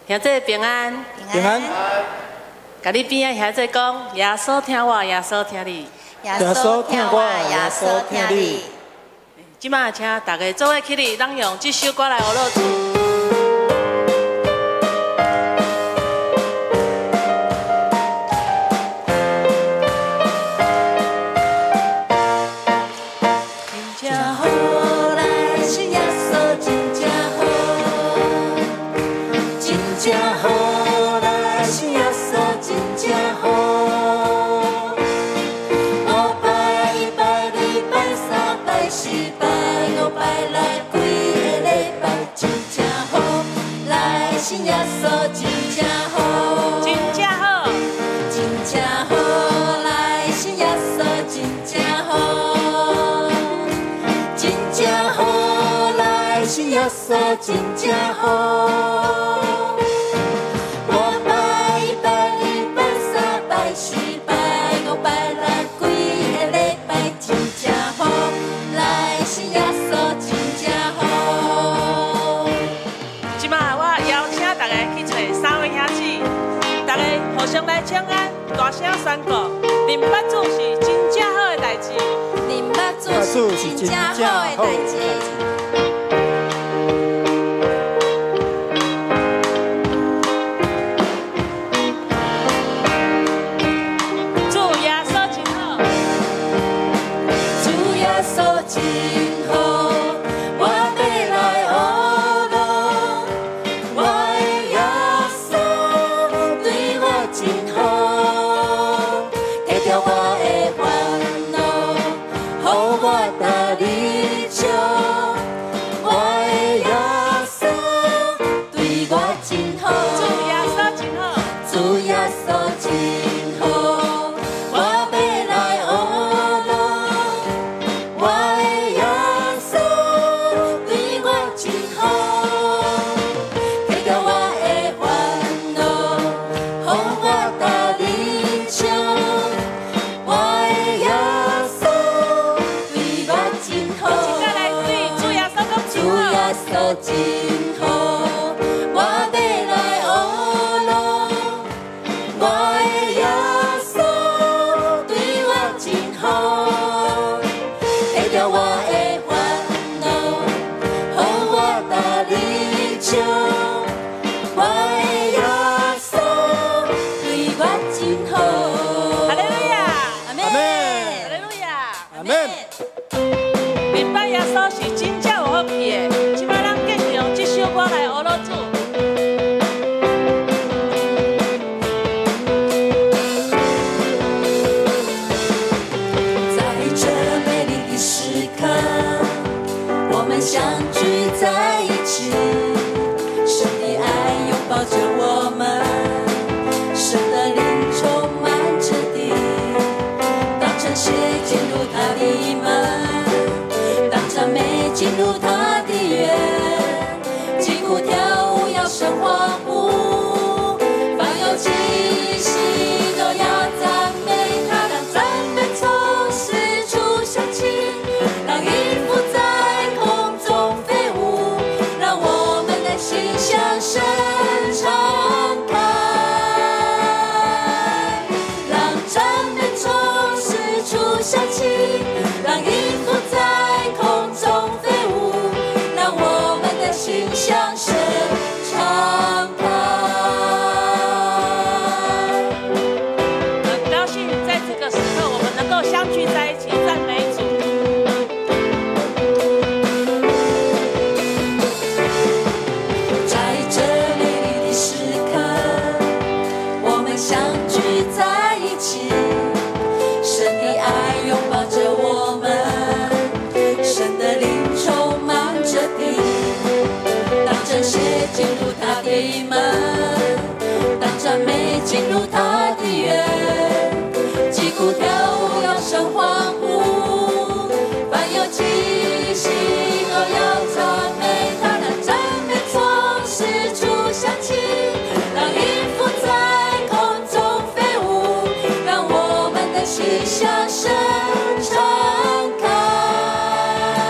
兄弟平安， 平安。 甲你边仔兄弟讲，耶稣听我，耶稣听你。 耶稣听我，耶稣听你。 即马请大家做伙起立，咱用这首歌来学落主。 耶稣真正好， 真正好， 真正好，来信耶稣真正好，真正好，来信耶稣真正好。我拜一拜、二拜、三拜、四拜、五拜来几个礼拜真正好，来信耶稣真正好。 即马我邀请大家去找三位兄弟，大家互相来请安，大声宣告：恁捌主是真正好的代志， 恁捌主是真正好的代志。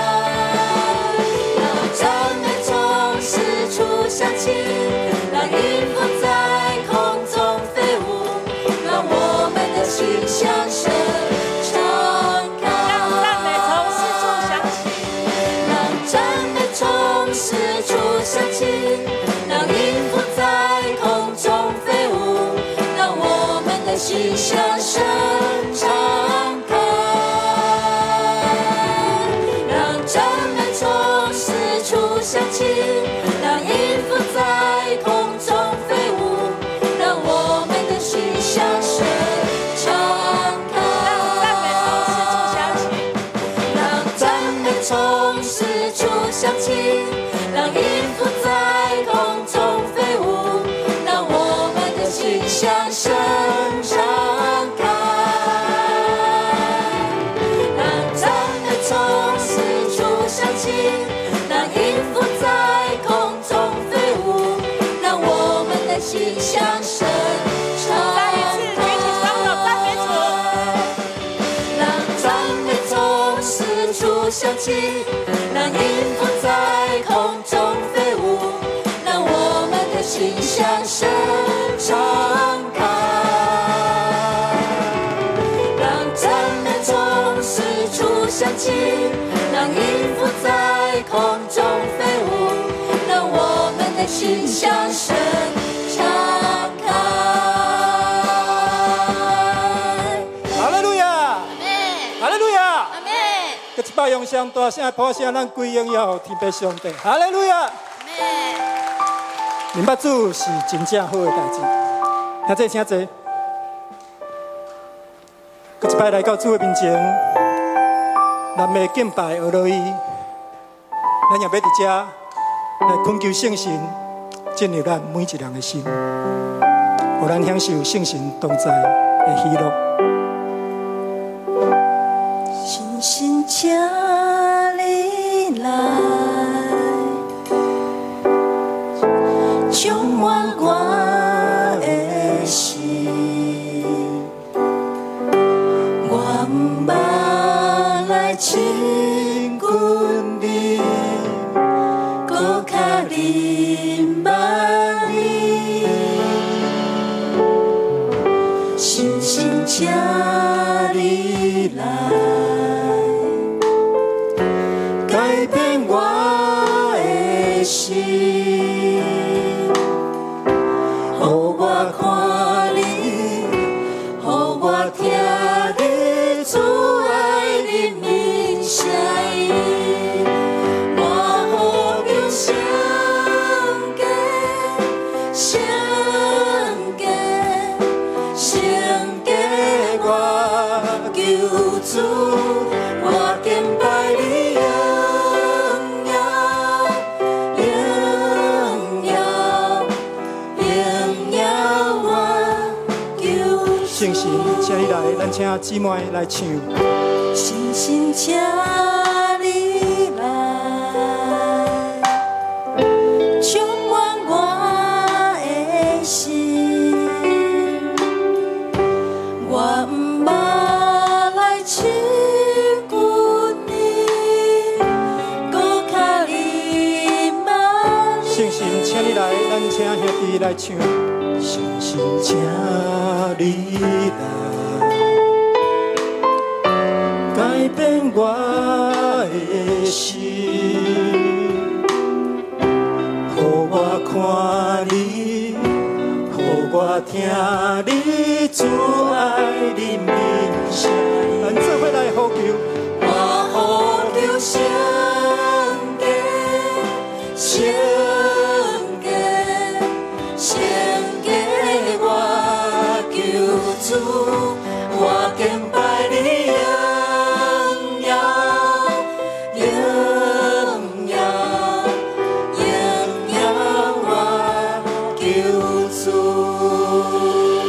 让赞美从四处响起，让赞美从四处响起，让音符在空中飞舞，让我们的心向神敞开。让赞美从四处响起，让音符在空中飞舞，让我们的心向神敞开。让赞美从四处响起，让音符在空中飞舞，让我们的心向神敞开。让赞美从四处响起，让音符在空中飞舞，让我们的心向神敞开。再一次举起双手赞美主。让赞美从四处响起，让音符在空中飞舞，让我们的心向神敞开。让赞美从四处响起，让音符在空中飞舞，让我们的心向神敞开。 哈利路亚， 阿门， 哈利路亚。 阿门， 搁一摆用上大声破声，咱归荣耀天父上帝。哈利路亚。 阿门。 明白主是真正好的代志。听这请坐。搁一摆来到主的面前，咱的敬拜学落去，咱也要伫遮来恳求圣神进入咱每一人的心，互咱享受圣神同在的喜乐。 星星请你来，充满我的心，我不捌来亲近你，搁较认捌你，星星请你来。改变我的心，予我看你，予我听你主爱的名声音，我呼求圣洁，圣洁，圣洁，我求主，我敬拜你。 圣神，请你来，咱请姊妹来唱。 星星，请你来，充满我的心，我不捌来亲近你，搁较认捌你。 圣神，请你来，咱请兄弟来唱。圣神，请你来，改变我的心，予我看你，予我听你主爱的名声。咱做伙来呼求， 我呼求圣洁，圣洁，圣洁，我求主，我敬拜你荣耀，荣耀，荣耀，我求主。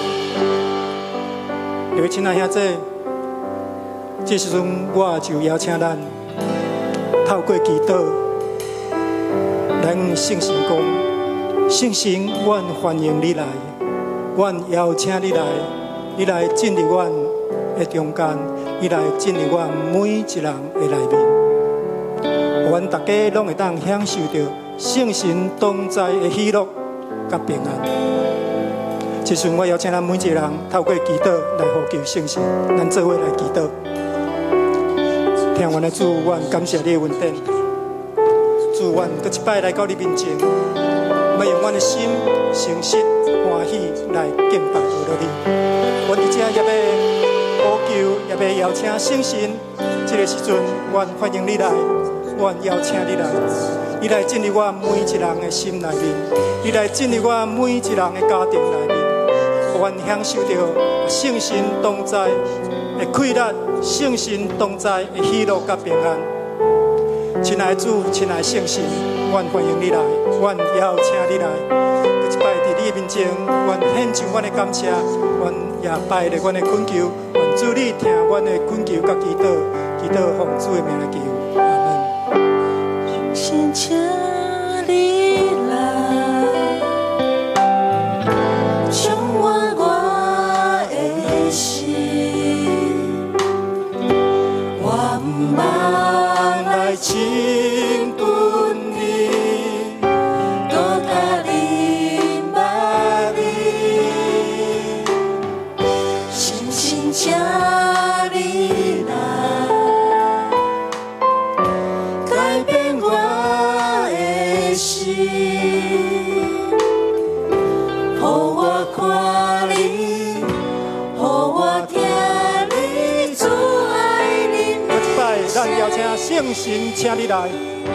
各位亲爱兄弟，这时阵我就邀请咱透过祈祷，咱圣神讲，圣神，阮欢迎你来，阮邀请你来，你来进入阮的中间，你来进入阮每一人的内面，阮大家拢会当享受到圣神同在的喜乐甲平安。这时我邀请咱每一个人透过祈祷来呼求圣神，咱做伙来祈祷。听完的主，阮感谢你的恩典， 主，愿搁一摆来到你面前，要用阮的心诚实欢喜来敬拜阿罗你。阮伫遮也要呼求，也要邀请圣神，这个时阵，愿欢迎你来，愿邀请你来，你来进入我每一人的心内面，你来进入我每一人的家庭内面，愿享受到圣神同在的快乐，圣神同在的喜乐甲平安。亲爱的主，亲爱的圣神，愿欢迎你来，愿邀请你来，搁一摆伫你面前，愿献上阮的感谢，愿也拜咧阮的恳求，愿主你听阮的恳求甲祈祷，祈祷奉主的名来求，阿门。 先请你来，充满我的心，我不茫来亲近你，搁较你捌你，深深请你来，改变我的心，予我看你，予我听你，主爱你的一摆，咱邀请圣神，请你来。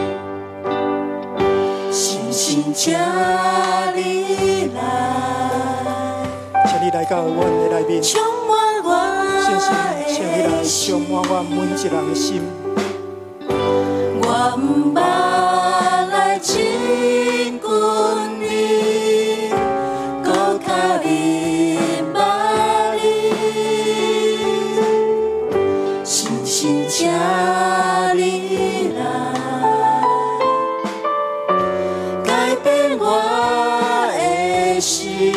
深深请你来， 请你来到阮的内面， 充满圣神， 我请你来的充满我每一人的心。 我不捌来亲近你，搁较你捌你，深深请你来，改变我的心，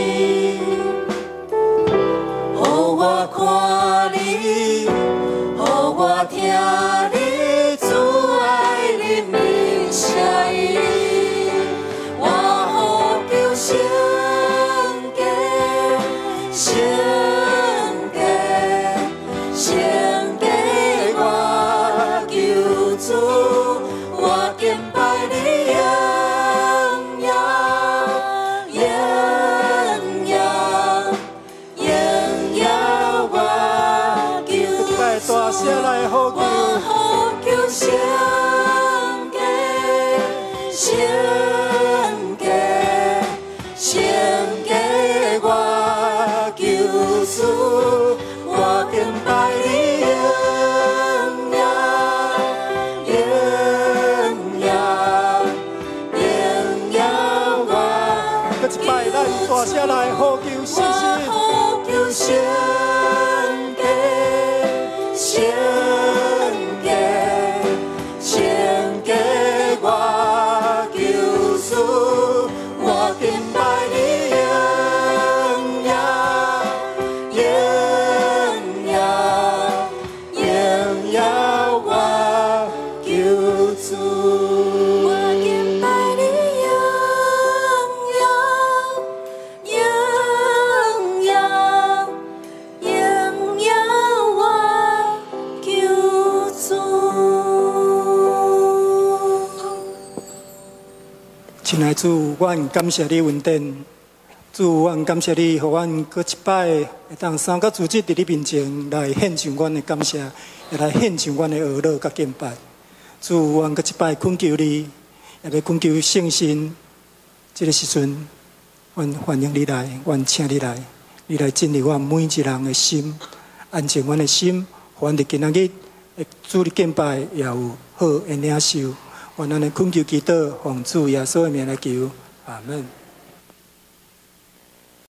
予我看你，予我听你，主爱你的声音，我呼求圣洁，圣洁，圣洁，我求主，我敬拜你，荣耀，荣耀，荣耀，我求摆大声来呼求， 我呼求圣洁，圣洁，圣洁，我求主，我敬拜你，荣耀，荣耀，荣耀，我搁一摆，咱大声来呼求圣神。 呼求圣洁，圣洁，圣洁，我求主，我敬拜你，荣耀，荣耀，荣耀，我求主，我敬拜你，荣耀。荣耀，荣耀，我求主。 亲爱的主，阮感谢你恩典。主，阮感谢你，互阮搁一摆会当三个组织伫你面前来献上阮的感谢，也来献上阮的娱乐甲敬拜。主，阮搁一摆恳求你，也要恳求圣神。这个时阵，阮欢迎你来，阮请你来，你来进入阮每一人的心，安静阮的心，互阮伫今仔日的主的敬拜也有好的领受。愿咱的恳求祈祷，奉主耶稣的名来求，阿门。